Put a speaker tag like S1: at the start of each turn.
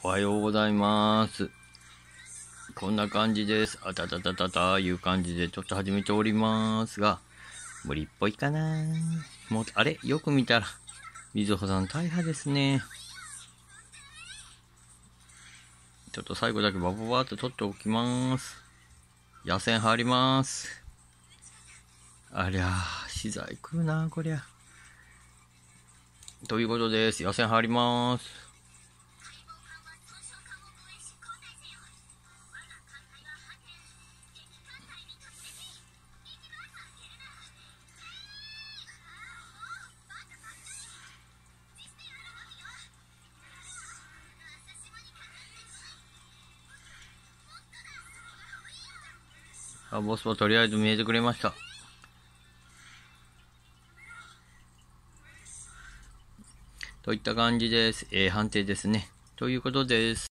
S1: おはようございます。こんな感じです。あたたたたたいう感じでちょっと始めておりますが、無理っぽいかな。もう、あれよく見たら、みずほさん大破ですね。ちょっと最後だけバババーっと取っておきます。野戦入ります。ありゃー、資材来るな、こりゃ。ということです。野戦入ります。ボスはとりあえず見えてくれました。といった感じです。判定ですね。ということです。